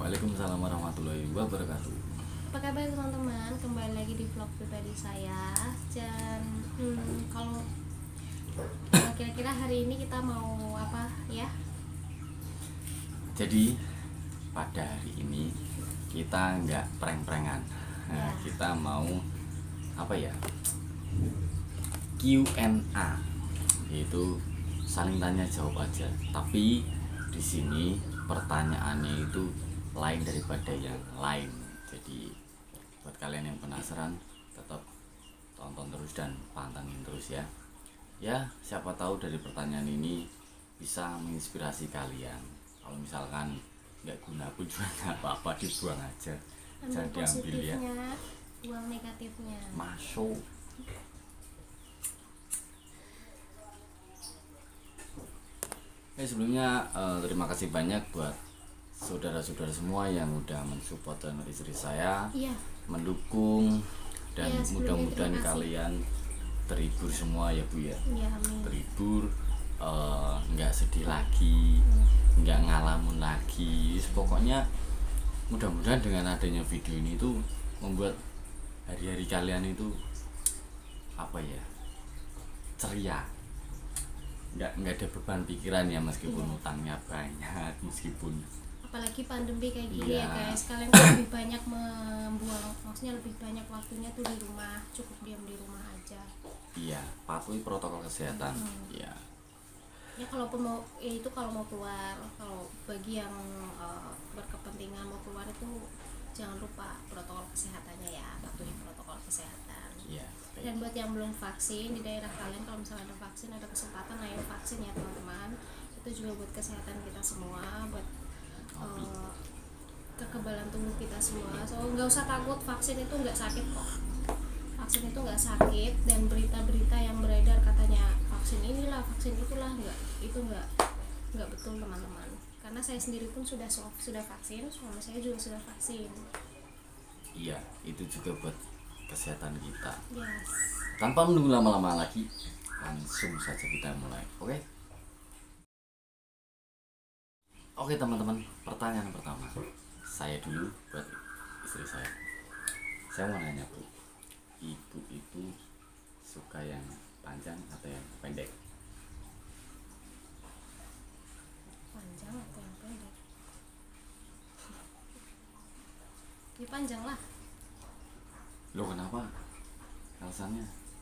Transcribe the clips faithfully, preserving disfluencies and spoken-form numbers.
Waalaikumsalam warahmatullahi wabarakatuh. Apa kabar teman-teman? Kembali lagi di vlog pribadi saya. Dan hmm, kalau uh, kira-kira hari ini kita mau apa ya? Jadi pada hari ini kita nggak prank-prankan. Nah, Ya. kita mau apa ya? Q and A, yaitu saling tanya jawab aja. Tapi di sini pertanyaannya itu lain daripada yang lain. Jadi buat kalian yang penasaran, tetap tonton terus dan pantengin terus ya. Ya, siapa tahu dari pertanyaan ini bisa menginspirasi kalian. Kalau misalkan nggak guna pun juga nggak apa-apa, dibuang aja. Ambil Jangan diambil ya. positifnya, buang negatifnya. Masuk. Eh, sebelumnya eh, terima kasih banyak buat saudara-saudara semua yang udah mensupport channel istri saya, Iya. mendukung, dan Ya, sebelumnya mudah-mudahan terima kasih. kalian terhibur semua ya Bu ya. Iya, amin. Terhibur, eh, nggak sedih lagi, nggak ngalamun lagi. Pokoknya mudah-mudahan dengan adanya video ini tuh membuat hari-hari kalian itu apa ya, ceria, nggak nggak ada beban pikiran ya, meskipun Iya. utangnya banyak, meskipun Apalagi pandemi kayak gini Iya. ya guys, kalian kan lebih banyak membuang, maksudnya lebih banyak waktunya tuh di rumah, cukup diam di rumah aja. iya, patuhi protokol kesehatan. Hmm. Iya, Ya kalaupun mau, ya itu kalau mau keluar, kalau bagi yang uh, berkepentingan mau keluar itu jangan lupa protokol kesehatannya ya, patuhi protokol kesehatan. iya. Dan buat yang belum vaksin di daerah kalian, kalau misalnya ada vaksin, ada kesempatan, ayo vaksin ya teman-teman. Itu juga buat kesehatan kita semua, buat uh, kekebalan tubuh kita semua. So nggak usah takut, vaksin itu nggak sakit kok. Vaksin itu nggak sakit, dan berita-berita yang beredar katanya vaksin inilah, vaksin itulah, nggak, itu nggak nggak betul teman-teman. Karena saya sendiri pun sudah sudah vaksin, suami saya juga sudah vaksin. Iya, itu juga buat kesehatan kita. Yes. Tanpa menunggu lama-lama lagi, langsung saja kita mulai. Oke? Oke teman-teman, pertanyaan pertama saya dulu buat istri saya. Saya mau nanya Bu, ibu itu suka yang panjang atau yang pendek? Panjang atau yang pendek? Ya panjang lah. Loh kenapa? Alasannya?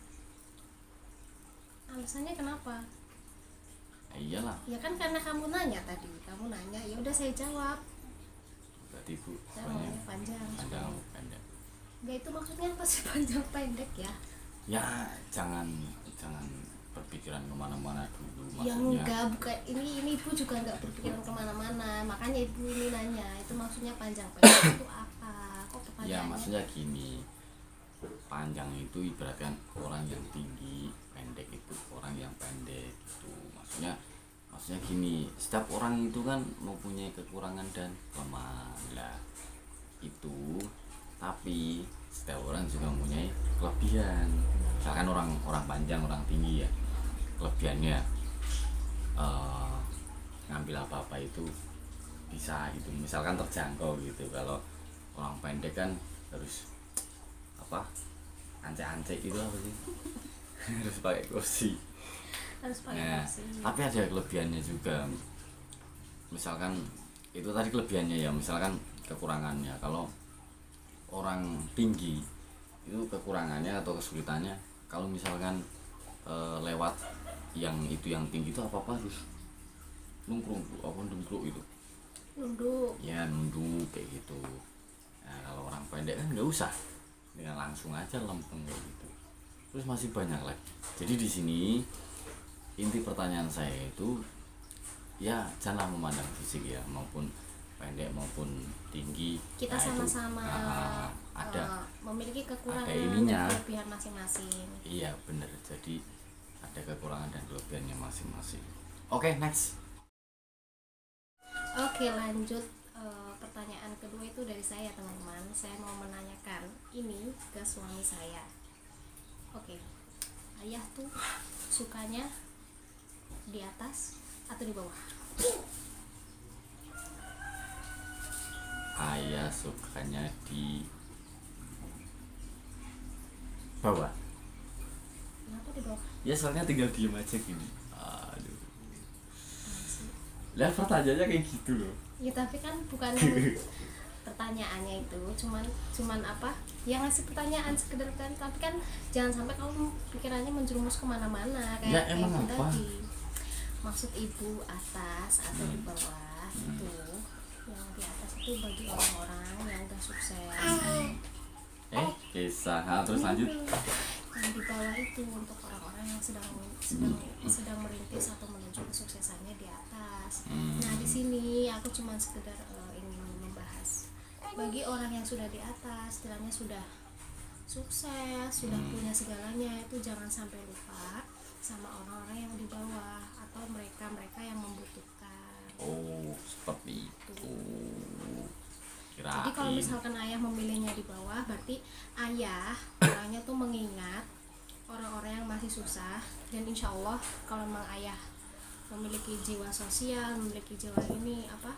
Alasannya kenapa? Eh, iyalah, Ya kan karena kamu nanya tadi, kamu nanya, ya udah saya jawab. berarti Bu Saya sukanya maunya panjang. panjang atau pendek? Enggak, itu maksudnya apa sih panjang pendek ya? Ya jangan jangan berpikiran kemana-mana dulu, Ya maksudnya. enggak, bukan, ini ini ibu juga enggak berpikiran kemana-mana, makanya ibu ini nanya, itu maksudnya panjang pendek itu apa? Kok Ya pertanyaannya? maksudnya gini, panjang itu ibaratkan orang yang tinggi, pendek itu orang yang pendek itu. Maksudnya maksudnya gini, setiap orang itu kan mempunyai kekurangan dan kelemahan lah itu, tapi setiap orang juga mempunyai kelebihan. Misalkan orang orang panjang, orang tinggi ya, kelebihannya eh, ngambil apa-apa itu bisa gitu, misalkan terjangkau gitu. Kalau orang pendek kan harus apa, ance-ance gitu apa sih harus pakai kursi. Harus pakai Nah, kursi. tapi ada kelebihannya juga. Misalkan itu tadi kelebihannya ya, misalkan kekurangannya. Kalau orang tinggi itu kekurangannya atau kesulitannya, kalau misalkan e, lewat yang itu yang tinggi itu apa-apa harus nungkrung, apa nungkrung itu. Nunduk. Ya nunduk kayak gitu. Nah, kalau orang pendek kan nggak usah, dengan langsung aja lempeng kayak gitu. Terus masih banyak lagi. Jadi di sini inti pertanyaan saya itu ya janganlah memandang fisik ya, maupun pendek maupun tinggi. Kita Nah, itu, sama-sama ah, ada uh, memiliki kekurangan ada ininya. dan kelebihan masing-masing. Iya bener, jadi ada kekurangan dan kelebihannya masing-masing. Oke, next. Oke, lanjut. Uh, pertanyaan kedua itu dari saya teman-teman. Saya mau menanyakan ini ke suami saya. Oke, ayah tuh sukanya di atas atau di bawah? kita sukanya di bawah. Kenapa di bawah? Ya soalnya tinggal diem aja gini. Aduh. Lihat pertanyaannya kayak gitu loh. Ya tapi kan bukan pertanyaannya itu cuman cuman apa yang ngasih pertanyaan sekedar kan, tapi kan jangan sampai kamu pikirannya menjerumus kemana-mana kayak Ya, kayak emang itu apa? tadi. Maksud ibu atas atau di bawah Hmm. itu, yang di atas itu bagi orang-orang yang udah sukses, Eh, kisah. Nah, terus lanjut. yang di bawah itu untuk orang-orang yang sedang sedang sedang merintis atau menuju kesuksesannya di atas. Hmm. Nah di sini aku cuma sekedar uh, ingin membahas bagi orang yang sudah di atas, istilahnya sudah sukses, sudah Hmm. punya segalanya, itu jangan sampai lupa sama orang-orang yang di bawah atau mereka-mereka yang membutuhkan. Oh, seperti itu. Kirain. Jadi kalau misalkan ayah memilihnya di bawah, berarti ayah orangnya tuh mengingat orang-orang yang masih susah, dan insya Allah kalau memang ayah memiliki jiwa sosial, memiliki jiwa ini apa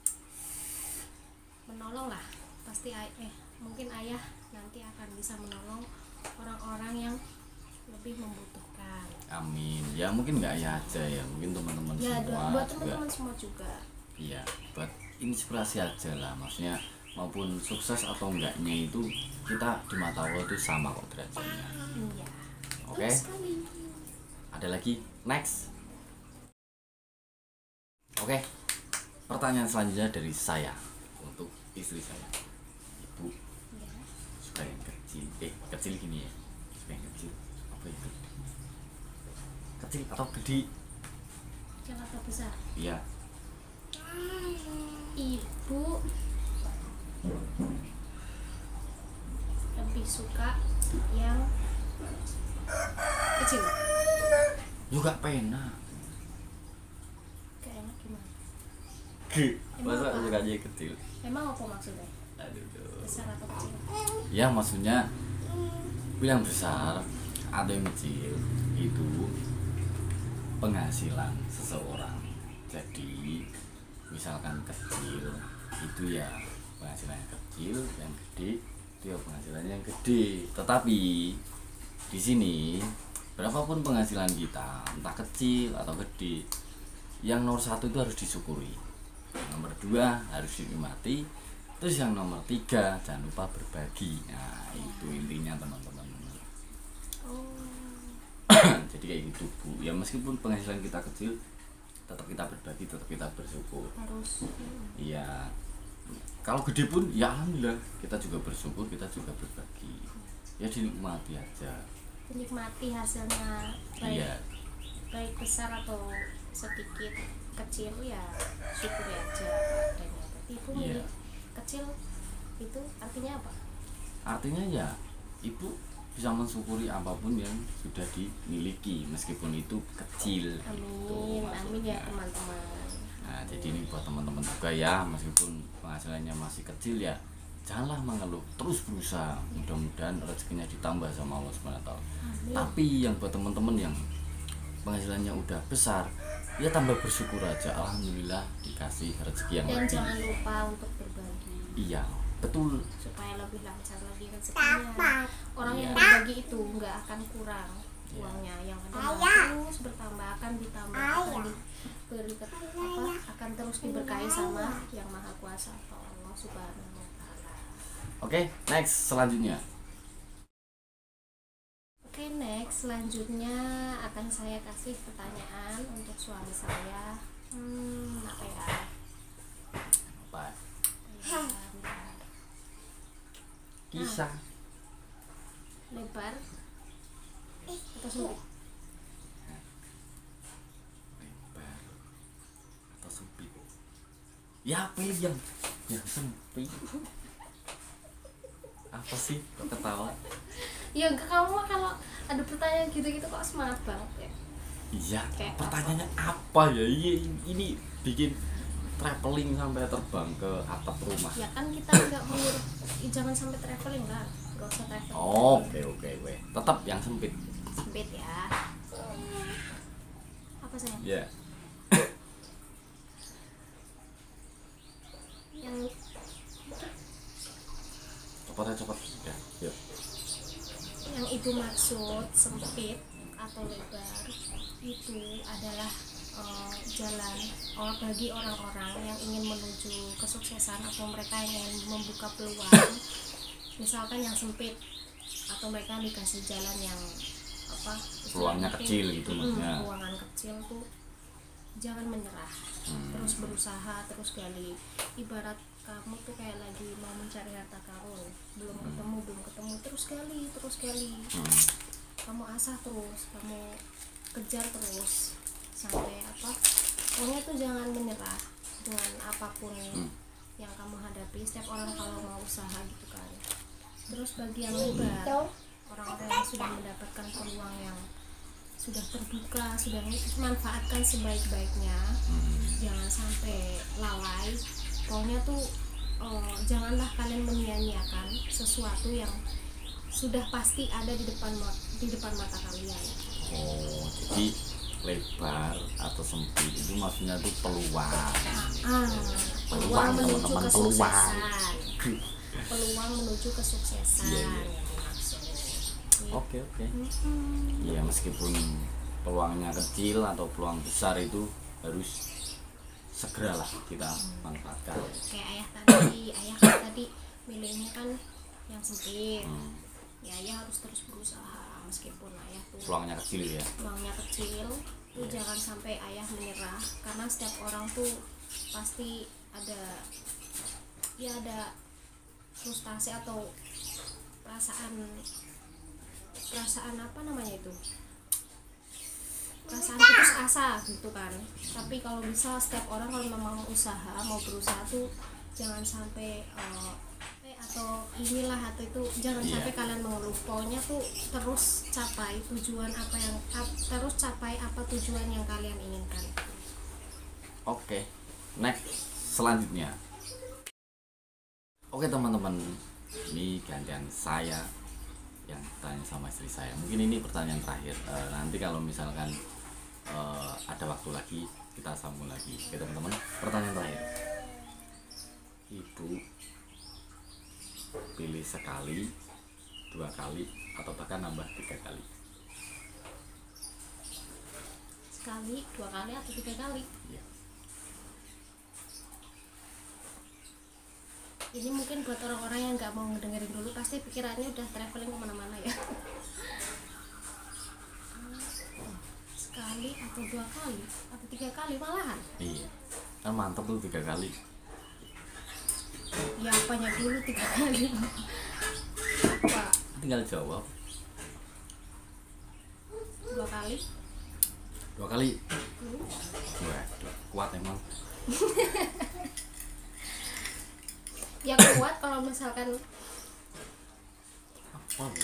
menolong lah, pasti ay- eh mungkin ayah nanti akan bisa menolong orang-orang yang lebih membutuhkan. Amin. Ya mungkin nggak ya aja ya, mungkin teman-teman Ya semua buat juga. teman-teman semua juga. Iya, buat inspirasi aja lah. Maksudnya maupun sukses atau enggaknya itu kita di mata Allah itu sama kok derajatnya. Iya. Oke. Betul sekali. Ada lagi? Next. Oke. Pertanyaan selanjutnya dari saya untuk istri saya. Ibu Ya. suka yang kecil. Eh, kecil gini ya. Suka yang kecil. Apa itu? Kecil atau gede? Kecil atau besar? Iya. Ibu lebih suka yang kecil. Juga pena. Kayak enak gimana? Ge. Emang Masa apa? sukanya yang kecil? Emang apa maksudnya? Aduh. Duh. Besar atau kecil? Ya maksudnya yang besar atau yang kecil itu penghasilan seseorang. Jadi misalkan kecil itu ya penghasilannya kecil, yang gede itu ya penghasilannya yang gede. Tetapi di sini berapapun penghasilan kita, entah kecil atau gede, yang nomor satu itu harus disyukuri, yang nomor dua harus dinikmati, terus yang nomor tiga jangan lupa berbagi. Nah itu intinya teman-teman. Oh, Jadi kayak gitu Bu, ya meskipun penghasilan kita kecil tetap kita berbagi, tetap kita bersyukur. harus. Iya, kalau gede pun ya alhamdulillah kita juga bersyukur, kita juga berbagi, ya dinikmati aja. Menikmati hasilnya, baik Iya, baik besar atau sedikit kecil ya syukuri aja adanya. Berarti ibu Iya. milih kecil itu artinya apa? artinya ya ibu bisa mensyukuri apapun yang sudah dimiliki meskipun itu kecil. Itu Amin, amin ya maksudnya. teman-teman. Nah jadi ini buat teman-teman juga ya, meskipun penghasilannya masih kecil ya janganlah mengeluh, terus berusaha, mudah-mudahan rezekinya ditambah sama Allah subhanahu wa taala. Amin. Tapi yang buat teman-teman yang penghasilannya udah besar, ya tambah bersyukur aja, alhamdulillah dikasih rezeki yang Dan lebih. jangan lupa untuk berbagi Iya betul. supaya lebih lancar lagi rezekinya. Orang yang Iya. berbagi itu nggak akan kurang Iya. uangnya, yang ada malah terus bertambah, akan ditambah, akan diberi ke- apa akan terus diberkahi sama yang maha kuasa atau Allah subhanahu wa taala. Oke, next selanjutnya. Oke, next selanjutnya akan saya kasih pertanyaan untuk suami saya. Hmm, apa ya? Apa? Ya, bentar. Kisah. Lebar atau sempit? Lebar atau sempit? Ya pilih yang yang sempit. Apa sih? Kok ketawa? Ya enggak, kamu mah kalau ada pertanyaan gitu-gitu kok semangat banget ya. Iya, Kayak pertanyaannya apa ya? Iya, ini bikin traveling sampai terbang ke atap rumah. Ya kan kita nggak menyuruh ih, jangan sampai traveling lah, nggak usah traveling. Oke, oke, oke. Tetap yang sempit. Sempit ya. Apa sayang? Ya. Yang cepatnya cepat ya. Yuk. Yang ibu maksud sempit atau lebar itu adalah uh, jalan oh, bagi orang-orang yang ingin menuju kesuksesan atau mereka yang ingin membuka peluang, misalkan yang sempit atau mereka dikasih jalan yang apa Peluangnya mungkin, kecil gitu hmm, maksudnya. peluangan kecil tuh jangan menyerah, Hmm. terus berusaha, terus gali. Ibarat kamu tuh kayak lagi mau mencari harta karun, belum Hmm. ketemu belum ketemu terus gali terus gali Hmm. kamu asah terus, kamu kejar terus sampai apa, pokoknya tuh jangan menyerah dengan apapun Hmm. yang kamu hadapi. Setiap orang kalau mau usaha gitu kan. Terus bagi yang lebar, orang-orang yang sudah mendapatkan peluang yang sudah terbuka, sudah manfaatkan sebaik-baiknya, Hmm. jangan sampai lalai. Pokoknya tuh eh, janganlah kalian menyia-nyiakan sesuatu yang sudah pasti ada di depan ma- di depan mata kalian. Oh, jadi lebar atau sempit itu maksudnya tuh peluang. Ah, peluang menuju teman-teman, kesuksesan. Peluang menuju kesuksesan Iya, iya. yang dimaksud. Oke oke. Mm-mm. Iya, meskipun peluangnya kecil atau peluang besar itu harus segeralah kita manfaatkan. Kayak ayah tadi, ayah kan tadi milihnya kan yang sempit. Hmm. Ya ayah harus terus berusaha meskipun ayah tuh Peluangnya kecil ya. peluangnya kecil. Tuh jangan sampai ayah menyerah, karena setiap orang tuh pasti ada ya ada frustasi atau perasaan perasaan apa namanya itu perasaan putus asa gitu kan. Tapi kalau bisa setiap orang kalau memang usaha mau berusaha tuh jangan sampai eh, eh, atau inilah atau itu jangan Iya. sampai kalian mengeluh. Pokoknya tuh terus capai tujuan apa yang ap- terus capai apa tujuan yang kalian inginkan. Oke, next selanjutnya. Oke teman-teman, ini gantian saya yang tanya sama istri saya. Mungkin ini pertanyaan terakhir. E, nanti kalau misalkan e, ada waktu lagi kita sambung lagi. Oke teman-teman, pertanyaan terakhir. Ibu pilih sekali, dua kali, atau bahkan nambah tiga kali? Sekali, dua kali atau tiga kali. Iya. Ini mungkin buat orang-orang yang nggak mau ngedengerin dulu, pasti pikirannya udah traveling kemana-mana ya. Sekali atau dua kali atau tiga kali malahan. Iya, kan mantap tuh tiga kali. Ya apanya dulu tiga kali. Apa? Tinggal jawab. Dua kali. Dua kali. Hmm. Waduh, kuat emang. Ya kuat kalau misalkan Apa bu?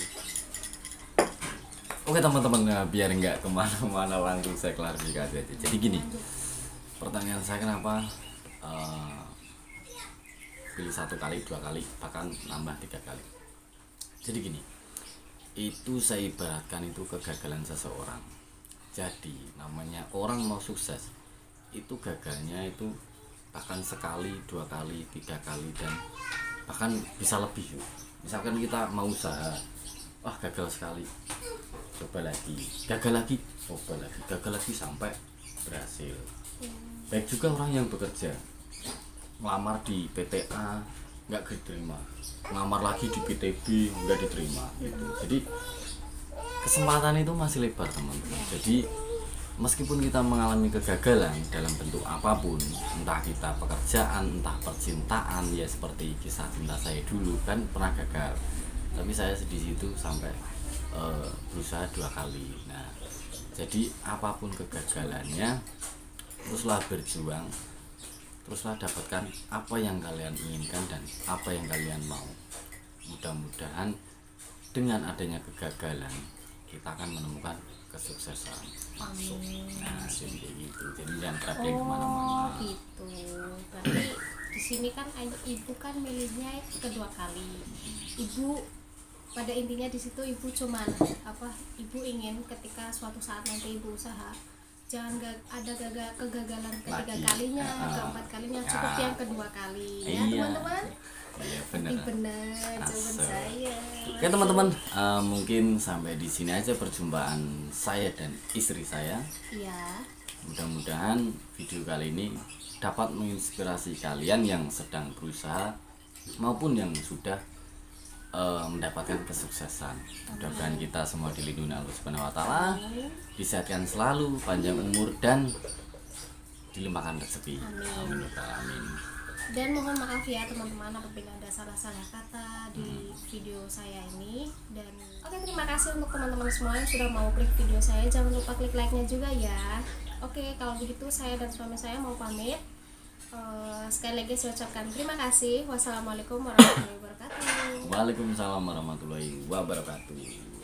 Oke teman-teman, nah, biar nggak kemana-mana langsung saya klarifikasi aja. Jadi gini, pertanyaan saya kenapa uh, pilih satu kali, dua kali, bahkan nambah tiga kali. Jadi gini, itu saya ibaratkan itu kegagalan seseorang. Jadi namanya orang mau sukses, itu gagalnya itu bahkan sekali, dua kali, tiga kali, dan bahkan bisa lebih. Misalkan kita mau usaha, wah gagal sekali, coba lagi, gagal lagi, coba lagi, gagal lagi sampai berhasil. Baik juga orang yang bekerja, ngelamar di P T A nggak diterima, ngelamar lagi di P T B nggak diterima gitu. Jadi kesempatan itu masih lebar teman-teman. Jadi meskipun kita mengalami kegagalan dalam bentuk apapun, entah kita pekerjaan, entah percintaan, ya seperti kisah cinta saya dulu kan pernah gagal, tapi saya di situ sampai uh, berusaha dua kali. Nah, jadi apapun kegagalannya, teruslah berjuang, teruslah dapatkan apa yang kalian inginkan dan apa yang kalian mau. Mudah-mudahan dengan adanya kegagalan kita akan menemukan kesuksesan. Masuk. Nah, jadi kayak gitu. Jadi jangan traveling kemana-mana. Oh gitu. Berarti di sini kan ibu kan milihnya kedua kali. Ibu pada intinya di situ ibu cuman apa? Ibu ingin ketika suatu saat nanti ibu usaha jangan gak, ada gagal kegagalan ketiga Lagi. kalinya, Uh, keempat kalinya, cukup ya. yang kedua kali. Ya Iya. teman-teman. Iya benar. Tapi benar jawaban Asal. saya. Oke teman-teman, uh, mungkin sampai di sini aja perjumpaan saya dan istri saya. Iya. Mudah-mudahan video kali ini dapat menginspirasi kalian yang sedang berusaha maupun yang sudah uh, mendapatkan kesuksesan. Mudah-mudahan kita semua dilindungi Allah Subhanahu wa taala, disehatkan selalu, panjang umur dan dilimpahkan rezeki. Amin. Amin. Dan mohon maaf ya teman-teman apabila ada salah-salah kata di video saya ini. Dan oke, terima kasih untuk teman-teman semua yang sudah mau klik video saya. Jangan lupa klik like-nya juga ya. Oke, kalau begitu saya dan suami saya mau pamit. Uh, sekali lagi saya ucapkan terima kasih. Wassalamualaikum warahmatullahi wabarakatuh. Waalaikumsalam warahmatullahi wabarakatuh.